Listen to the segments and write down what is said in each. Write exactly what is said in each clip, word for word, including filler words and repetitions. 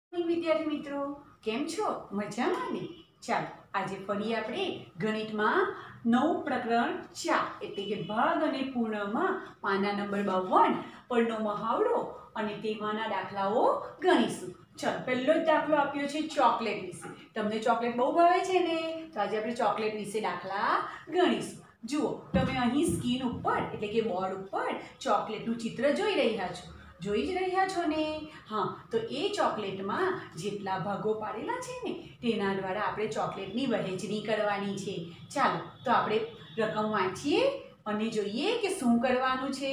विद्यार्थी मित्रों केम छो मजामां ने। चालो आज फरी आपणे गणितमां नव प्रकरण चार एटले के भाग अने पूर्णमां पाना नंबर बावन परनो महावड़ो अने तेमांना दाखलाओ गणीशुं। चलो पहेलो ज दाखलो आप्यो छे चॉकलेट विषे। तमने चॉकलेट बहु भावे छे ने, तो आज आपणे चॉकलेट विषे दाखला गणीशुं। जुओ तमे અહીં સ્ક્રીન ઉપર એટલે કે બોર્ડ ઉપર ચોકલેટનું ચિત્ર જોઈ રહ્યા છો, જોઈ જ રહ્યા છો ને? हाँ तो ए चॉकलेटमां जेटला भागो पाडेला छे ने तेना द्वारा आपणे चॉकलेटनी वहेंचणी करवानी छे। चालो तो आपणे रकम वांचीए अने जोईए के शुं करवानुं छे।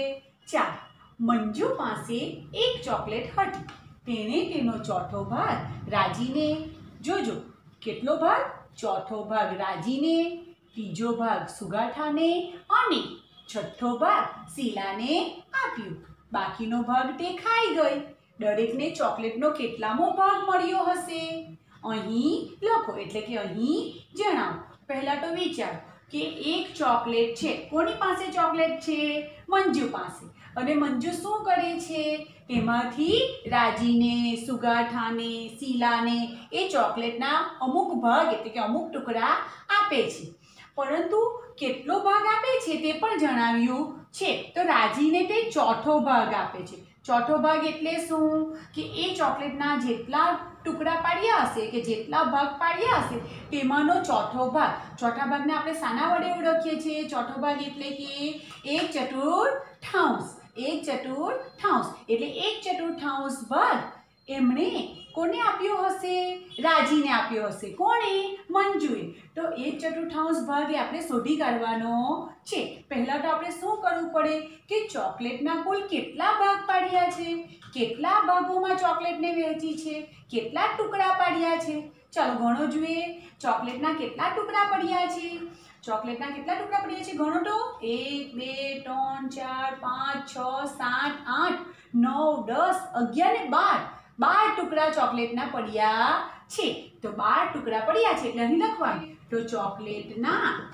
चालो मंजू पासे एक चॉकलेट हटी, तेणे तेनो चौथो भाग राजीने, जोजो केटलो भाग, चौथो भाग राजीने, तीजो भाग सुगाठाने अने छठ्ठो भाग शीलाने आप्यो। बाकीनो भाग ते खाई गई। दरेकने चॉकलेटनो केटलामो भाग मळ्यो हशे અહીં લખો એટલે કે અહીં જણાવો। પહેલા તો વિચારો કે એક ચોકલેટ છે, કોની પાસે ચોકલેટ છે? મંજુ પાસે। અને મંજુ શું કરે છે? તેમાંથી રાજીને, સુગાઠાને, શીલાને એ ચોકલેટના અમુક ભાગ એટલે કે અમુક ટુકડા આપે છે, પરંતુ કેટલો ભાગ આપે છે તે પણ જણાવ્યું છે। તો રાજીને તે ચોથો ભાગ આપે છે। ચોથો ભાગ એટલે શું? કે એ ચોકલેટના જેટલા ટુકડા પાડ્યા હશે કે જેટલા ભાગ પાડ્યા હશે તેમાંનો ચોથો ભાગ। ચોથા ભાગને આપણે શાના વડે ઓળખીએ છીએ? ચોથો ભાગ એટલે કે એક ચતુર્થાંશ। એક ચતુર્થાંશ એટલે એક ચતુર્થાંશ ભાગ એમણે કોને આપ્યો હશે? રાજીને આપ્યો હશે। કોણે? મંજુએ। તો એક ચતુર્થાંશ ભાગ એ આપણે શોધી કાઢવાનો છે। પહેલા તો આપણે શું કરવું પડે કે ચોકલેટના કુલ કેટલા ભાગ પાડ્યા છે, કેટલા ભાગોમાં ચોકલેટને વહેંચી છે, કેટલા ટુકડા પાડ્યા છે। ચાલો ગણો જોઈએ ચોકલેટના કેટલા ટુકડા પડ્યા છે। ચોકલેટના કેટલા ટુકડા પડ્યા છે ગણો તો। એક બે ત્રણ ચાર પાંચ છ સાત આઠ નવ દસ અગિયાર ને બાર બાર ટુકડા ચોકલેટના પડ્યા છે। તો બાર ટુકડા પડ્યા છે એટલે અહીં લખવાનું। તો ચોકલેટના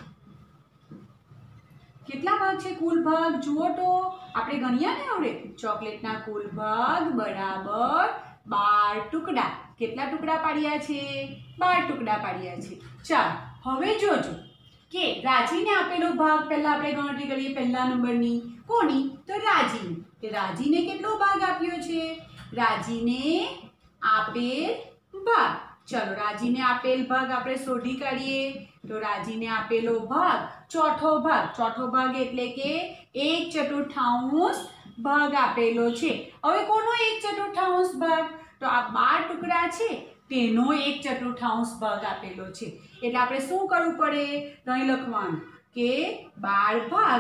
કેટલા ભાગ છે? કુલ ભાગ જુઓ તો આપણે ગણ્યા ને આવડે। ચોકલેટના કુલ ભાગ બરાબર બાર ટુકડા। કેટલા ટુકડા પાડ્યા છે? બાર ટુકડા પાડ્યા છે। ચાલો હવે જોજો કે રાજીને આપેલો ભાગ પહેલા આપણે ગણતરી કરીએ પહેલા નંબરની। કોની? તો રાજીની। કે રાજીને કેટલો ભાગ આપ્યો છે? રાજીને આપેલ ભાગ। चलो राजीने आपेल भाग आपणे शोधी काढीए। तो राजीने आपेलो भाग चौथो भाग। चौथो भाग एटले के एक चतुर्थांश भाग आपेलो छे। हवे कोनो एक चतुर्थांश भाग? तो आ बार टुकड़ा छे तेनो एक चतुर्थांश भाग आपेलो छे। एटले आपणे शुं करवुं पड़े? तो અહીં લખવાનું કે બાર ભાગ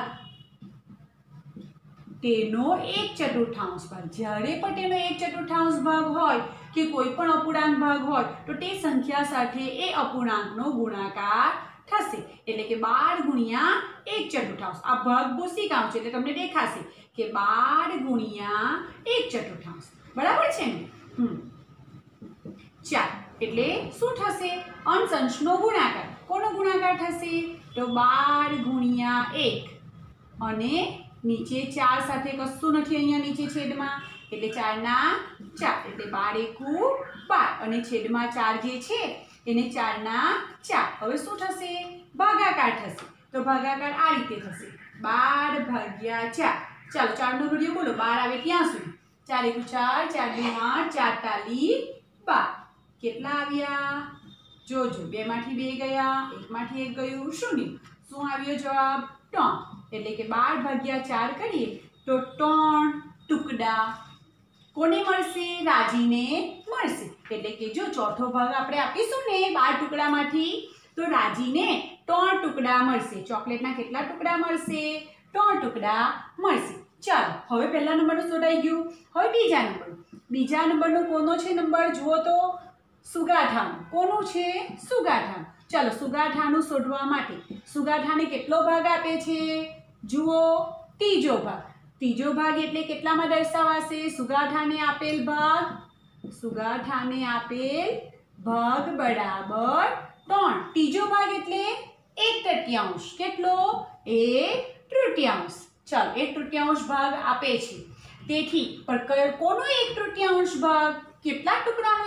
तेनो एक चतुर्थांश भाग। જ્યારે પણ તેનો એક ચતુર્થાંશ ભાગ હોય કે કોઈ પણ અપૂર્ણાંક ભાગ હોય તો તે સંખ્યા સાથે એ અપૂર્ણાંકનો ગુણાકાર થશે। એટલે કે બાર ગુણ્યા એક ચતુર્થાંશ। આ ભાગ ભૂસિકાંશ છે એટલે તમને દેખાશે કે બાર ગુણ્યા એક ચતુર્થાંશ। બરાબર છે ને? હમ ચાર એટલે શું થશે? અંશ અંશનો ગુણાકાર। કોનો ગુણાકાર થશે? તો બાર ગુણ્યા એક અને નીચે ચાર સાથે કશું નથી અહીંયા નીચે છેદમાં એટલે ચાર ના ચાર એટલે બાર એકુ બાર અને છેદમાં ચાર જે છે એને ચાર ના ચાર। હવે શું થશે? ભાગાકાર થશે। તો ભાગાકાર આ રીતે થશે બાર ભાગ્યા ચાર। ચાલો ચારનો ઘડિયો બોલો બાર આવે ત્યાં સુધી। ચાર એકુ ચાર, ચાર દુ આઠ, ચાર તાલી બાર। કેટલા આવ્યા? જોજો બેમાંથી બે ગયા, એકમાંથી એક ગયું, શૂન્ય। શું આવ્યો જવાબ? ત્રણ। એટલે કે બાર ભાગ્યા ચાર કરીએ તો ત્રણ ટુકડા કોને મળશે? રાજીને મળશે। એટલે કે જો ચોથો ભાગ આપણે આપીશું ને બાર ટુકડામાંથી તો રાજીને ત્રણ ટુકડા મળશે। ચોકલેટના કેટલા ટુકડા મળશે? ત્રણ ટુકડા મળશે। ચાલો હવે પહેલા નંબરનું શોધાઈ ગયું। હવે બીજા નંબર બીજા નંબરનો કોનો છે નંબર? જુઓ તો સુગાઠાનું। કોનું છે? સુગાઠાનું। ચાલો સુગાઠાનું શોધવા માટે સુગાઠાને કેટલો ભાગ આપે છે? જુઓ ત્રીજો ભાગ। ત્રીજો ભાગ એટલે કેટલામાં દર્શાવાશે? સુગાઠાને આપેલ ભાગ સુગાઠાને આપેલ ભાગ બરાબર ત્રણ। ત્રીજો ભાગ એટલે એક તૃતીયાંશ। કેટલો? એક તૃતીયાંશ। ચાલો એક તૃતીયાંશ ભાગ આપે છે તેથી પણ કોનો એક તૃતીયાંશ ભાગ? કેટલા ટુકડાનો એક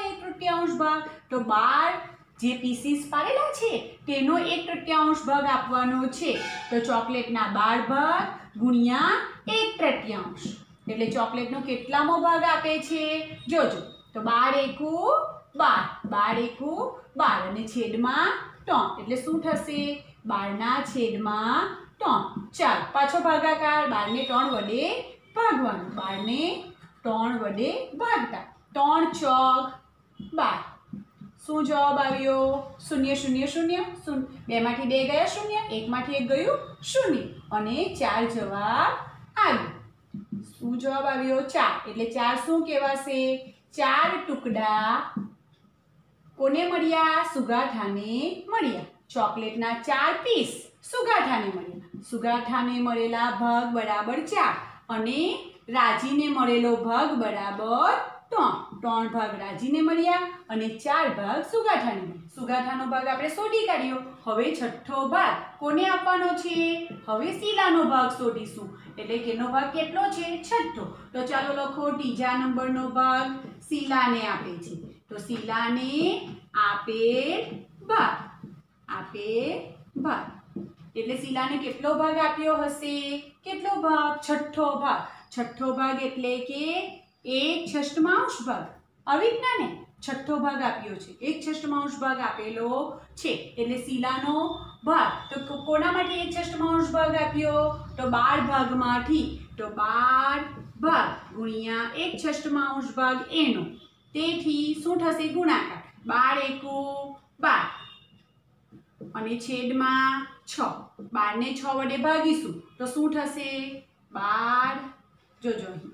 તૃતીયાંશ ભાગ, તો બાર જે પીસીસ પાડેલા છે તેનો એક તૃતીયાંશ ભાગ આપવાનો છે. તો ચોકલેટના બાર ભાગ ગુણ્યા એક તૃતીયાંશ એટલે ચોકલેટનો કેટલામો ભાગ આપે છે જોજો. તો બાર એકુ બાર, બાર એકુ બાર અને છેદમાં ત્રણ એટલે શું થશે? બારના છેદમાં ત્રણ. ચાલો પાછો ભાગાકાર, બારને ત્રણ વડે ભાગવાનું. બારને ત્રણ વડે ભાગતા ત્રણ ચોક બાર. શું જવાબ આવ્યો? શૂન્ય શૂન્ય શૂન્ય શૂન્ય. બે માંથી બે ગયા શૂન્ય, એક માંથી એક ગયું શૂન્ય અને ચાર જવાબ આવ્યો. શું જવાબ આવ્યો? ચાર. એટલે ચાર શું કહેવાશે? ચાર ટુકડા કોને મળ્યા? સુગાઠાને મળ્યા. ચોકલેટના ચાર પીસ સુગાઠાને મળ્યા. સુગાઠાને મળેલા ભાગ બરાબર ચાર અને રાજીને મળેલો ભાગ બરાબર ત્રણ. ત્રણ ભાગ રાજીને મળ્યા અને ચાર ભાગ સુગાઠાને મળ્યા. સુગાઠાનો ભાગ આપણે શોધી કાઢ્યો. હવે છઠ્ઠો ભાગ કોને આપવાનો છે? હવે શીલાનો ભાગ શોધીશું. એટલે કેનો ભાગ કેટલો છે? છઠ્ઠો. તો ચાલો લખો ત્રીજા નંબરનો ભાગ શીલાને આપે છે. તો શીલાને આપેલ ભાગ, આપેલ ભાગ એટલે શીલાને કેટલો ભાગ આપ્યો હશે? કેટલો ભાગ? છઠ્ઠો ભાગ. છઠ્ઠો ભાગ એટલે કે એક છઠ્ઠમાંશ ભાગ. અવિજ્ઞાને છઠ્ઠો ભાગ આપ્યો છે. એક છઠ્ઠમાંશ ભાગ આપેલો છે એટલે શીલાનો ભાગ. તો કોના માટે એક છઠ્ઠમાંશ ભાગ આપ્યો? તો બાર ભાગમાંથી. તો બાર ભાગ ગુણ્યા એક છઠ્ઠમાંશ ભાગ એનો. તેથી શું થશે? ગુણાકાર. બાર એકુ બાર અને છેદમાં છ. બાર ને છ વડે ભાગીશું તો શું થશે? બાર જોજો અહીં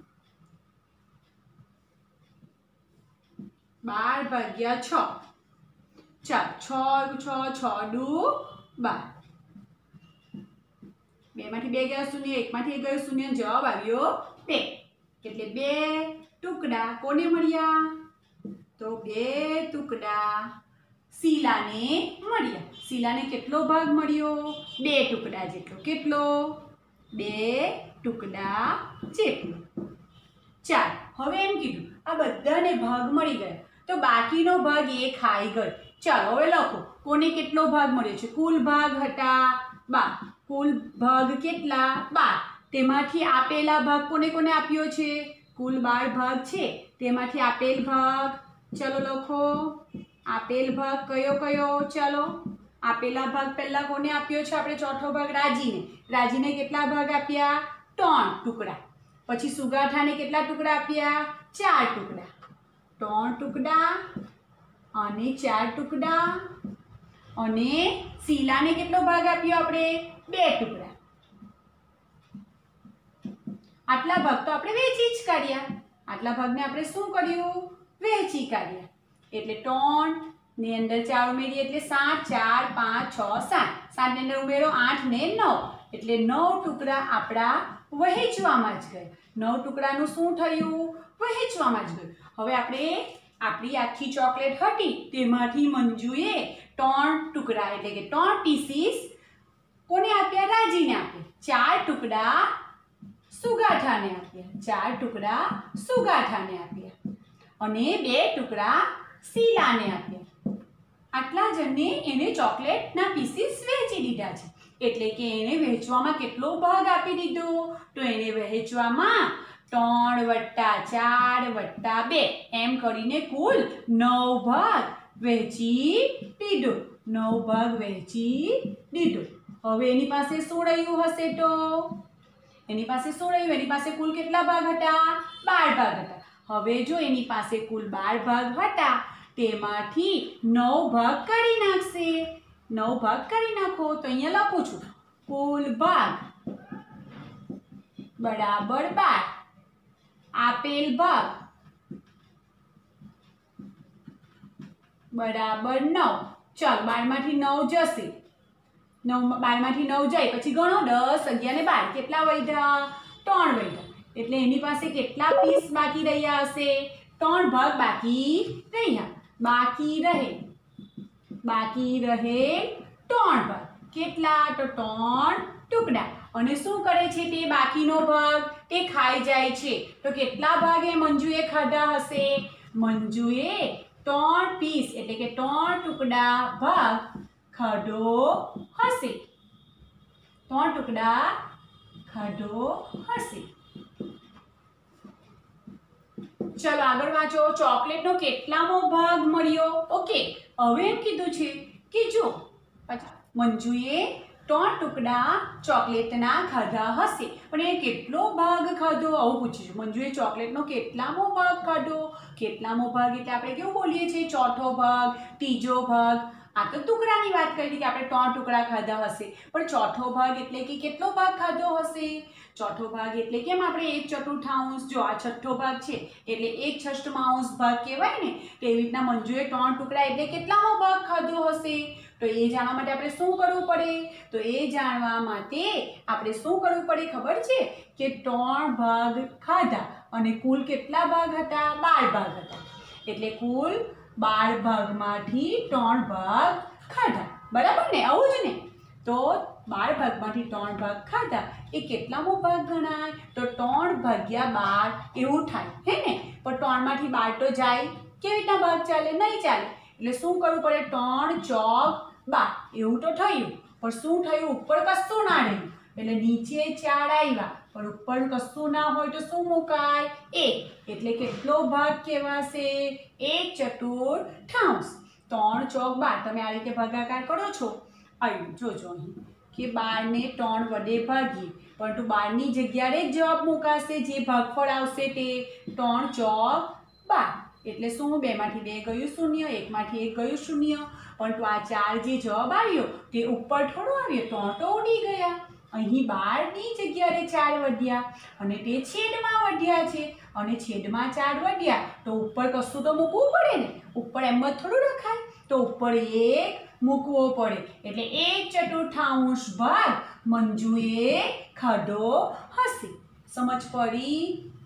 બાર ભાગ્યા છ. ચાલો છ છ છ દુ બાર. બે માંથી બે ગયા શૂન્ય, એક માંથી એક ગયું શૂન્ય. જવાબ આવ્યો બે. એટલે બે ટુકડા કોને મળ્યા? તો બે ટુકડા શીલાને મળ્યા. શીલાને કેટલો ભાગ મળ્યો? બે ટુકડા જેટલો. કેટલો? બે ટુકડા જેટલો. ચાલ હવે એમ કીધું આ બધાને ભાગ મળી ગયા તો બાકીનો ભાગ એ ખાઈ ગયો. ચાલો હવે લખો કોને કેટલો ભાગ મળ્યો છે? કુલ ભાગ હતા બાર. કુલ ભાગ કેટલા? બાર. તેમાંથી આપેલા ભાગ કોને કોને આપ્યો છે? કુલ બાર ભાગ છે તેમાંથી આપેલ ભાગ ચલો લખો. આપેલ ભાગ કયો કયો? ચાલો આપેલા ભાગ પહેલા કોને આપ્યો છે આપણે? ચોથો ભાગ રાજીને. રાજીને કેટલા ભાગ આપ્યા? ત્રણ ટુકડા. પછી સુગાઠાને કેટલા ટુકડા આપ્યા? ચાર ટુકડા. ત્રણ ટુકડા અને ચાર ટુકડા. અને શીલાને કેટલો ભાગ આપ્યો આપણે? બે ટુકડા. આટલા ભાગ તો આપણે વેચી જ કાઢ્યા. આટલા ભાગને આપણે શું કર્યું? વેચી કાઢ્યા. એટલે ત્રણ ની અંદર ચાર ઉમેરીએ એટલે સાત. ચાર પાંચ છ સાત. સાત ની અંદર ઉમેરો આઠ ને નવ એટલે નવ ટુકડા આપણા વહેંચવામાં જ ગયા. નવ ટુકડાનું શું થયું? વહેંચવામાં જ ગયું. હવે આપણે આપણી આખી ચોકલેટ હતી તેમાંથી મંજુએ ત્રણ ટુકડા એટલે કે ત્રણ પીસીસ કોને આપ્યા? રાજીને આપ્યા. ચાર ટુકડા સુગાઠાને આપ્યા. ચાર ટુકડા સુગાઠાને આપ્યા અને બે ટુકડા શીલાને આપ્યા. આટલા જણને એને ચોકલેટના પીસીસ વહેંચી દીધા છે. એટલે કે એને વહેંચવામાં કેટલો ભાગ આપી દીધો? તો એને વહેંચવામાં ત્રણ વત્તા ચાર વત્તા બે એમ કરીને કુલ નવ ભાગ વહેંચી દીધો. નવ ભાગ વહેંચી દીધો. હવે એની પાસે શું રહ્યું હશે? તો એની પાસે શું રહ્યું? એની પાસે કુલ કેટલા ભાગ હતા? બાર ભાગ હતા. હવે જો એની પાસે કુલ બાર ભાગ હતા તેમાંથી નવ ભાગ કરી નાખશે. નવ ભાગ કરી નાખો તો અહીંયા લખું છું કુલ ભાગ બરાબર બાર. આપેલ ભાગ બરાબર નવ. ચાલો બાર માંથી નવ જશે. નવ બાર માંથી નવ જાય પછી ગણો દસ અગિયાર ને બાર. કેટલા વધ્યા? ત્રણ વધ્યા. એટલે એની પાસે કેટલા પીસ બાકી રહ્યા હશે? ત્રણ ભાગ બાકી રહ્યા. બાકી રહે બાકી રહે ત્રણ ભાગ. કેટલા? તો ત્રણ ટુકડા. અને શું કરે છે તે બાકીનો ભાગ? તે ખાઈ જાય છે. તો કેટલા ભાગે મંજુએ ખાધા હશે? મંજુએ ત્રણ એટલે કે ત્રણ ટુકડા ભાગ ખાધો હશે. ત્રણ ટુકડા ખાધો હશે. ચલો આગળ વાંચો. ચોકલેટનો કેટલામો ભાગ મળ્યો? ઓકે, હવે એમ કીધું છે કે જો મંજુએ ત્રણ ટુકડા ચોકલેટના ખાધા હશે, પણ એ કેટલો ભાગ ખાધો આવું પૂછ્યું. મંજુએ ચોકલેટનો કેટલામો ભાગ ખાધો? કેટલામો ભાગ એટલે આપણે કેવું બોલીએ છીએ? ચોથો ભાગ, ત્રીજો ભાગ. આ તો ટુકડાની વાત કરી કે આપણે ત્રણ ટુકડા ખાધા હશે, પણ ચોથો ભાગ એટલે કે કેટલો ભાગ ખાધો હશે? ચોથો ભાગ એટલે કેમ આપણે એક ચતુર્થાંશ, જો આ છઠ્ઠો ભાગ છે એટલે એક છઠ્ઠાંશ ભાગ કહેવાય ને, તેવી રીતના મંજુએ ત્રણ ટુકડા એટલે કેટલામો ભાગ ખાધો હશે? તો એ જાણવા માટે આપણે શું કરવું પડે? તો એ જાણવા માટે આપણે શું કરવું પડે ખબર છે? કે ત્રણ ભાગ ખાધા અને કુલ કેટલા ભાગ હતા? બાર ભાગ હતા. એટલે કુલ બાર ભાગમાંથી ત્રણ ભાગ ખાધા. બરાબર ને? આવું જ ને? તો બાર ભાગમાંથી ત્રણ ભાગ ખાધા એ કેટલામો ભાગ ગણાય? તો ત્રણ ભાગ્યા બાર એવું થાય, હે ને? પણ ત્રણમાંથી બાર તો જાય, કેવી રીતના ભાગ ચાલે? નહીં ચાલે. એટલે શું કરવું પડે? ત્રણ ચોક બાર એવું તો થયું, પણ શું થયું? ઉપર કશું ના રહ્યું. એટલે નીચે ચાર આવ્યા, પણ ઉપર કશું ના હોય તો શું મુકાય? એક. એટલે કેટલો ભાગ કહેવાશે? એક ચતુર્થાંશ. ત્રણ ચોક બાર. તમે આ રીતે ભાગાકાર કરો છો. આવ્યું જોજો અહીં કે બાર ને ત્રણ વડે ભાગીએ, પરંતુ બારની જગ્યાએ જ જવાબ મુકાશે. જે ભાગફળ આવશે તે ત્રણ ચોક બાર. એટલે શું? બે માંથી બે ગયું શૂન્ય, એકમાંથી એક ગયું શૂન્ય, પરંતુ આ ચાર જે જવાબ આવ્યો તે ઉપર થોડો આવ્યો, ત્રણ તો ઉડી ગયા. અહીં બારની જગ્યાએ ચાર વધ્યા અને તે છેદમાં વધ્યા છે, અને છેદમાં ચાર વધ્યા તો ઉપર કશું તો મૂકવું પડે ને. ઉપર એમ જ થોડું રખાય, તો ઉપર એક મૂકવો પડે. એટલે એક ચતુર્થાંશ ભાગ મંજુએ ખાધો હશે. સમજ પડી?